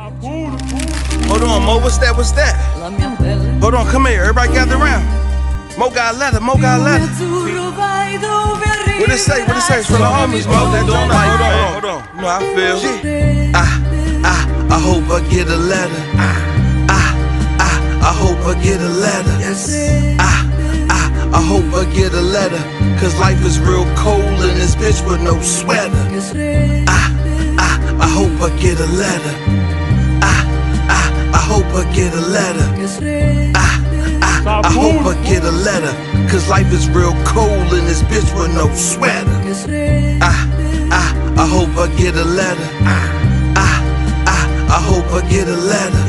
Hold on, Mo, what's that? Hold on, come here, everybody gather around. Mo got a letter, What it say? It's from the homies, Mo. That don't hold on. You know how I feel. I hope I get a letter. I hope I get a letter. I hope I get a letter. Cause life is real cold in this bitch with no sweater. I hope I get a letter. I hope I get a letter. I hope I get a letter. Cause life is real cold in this bitch with no sweater. I hope I get a letter. I hope I get a letter.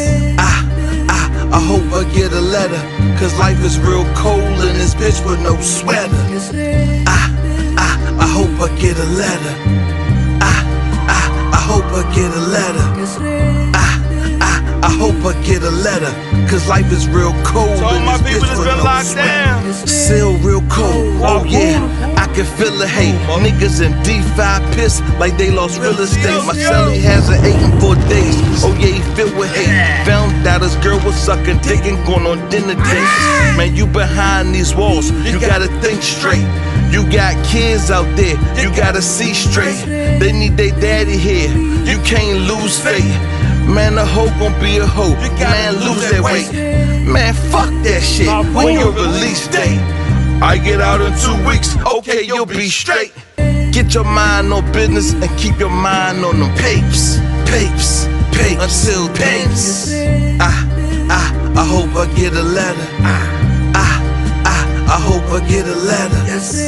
I hope I get a letter. Cause life is real cold in this bitch with no sweater. I hope I get a letter. I hope I get a letter. I hope I get a letter. Cause life is real cold in this bitch with no sweater. Still real cold, oh yeah, I can feel the hate. Niggas in D5 piss like they lost real estate. My celly hasn't eaten for days, oh yeah, he filled with hate. Found out his girl was sucking dick and going on dinner dates. Man, you behind these walls, you gotta think straight. You got kids out there, you gotta see straight. They need their daddy here, you can't lose faith. Man, a hoe gon' be a hoe, man, lose that weight. Man, fuck that shit, when your release date? I get out in 2 weeks, okay, you'll be straight. Get your mind on business and keep your mind on them papes. Until papes. I hope I get a letter. I hope I get a letter.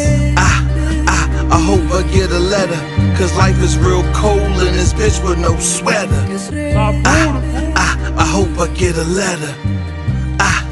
I hope I get a letter. Cause life is real cold in this bitch with no sweater. I hope I get a letter.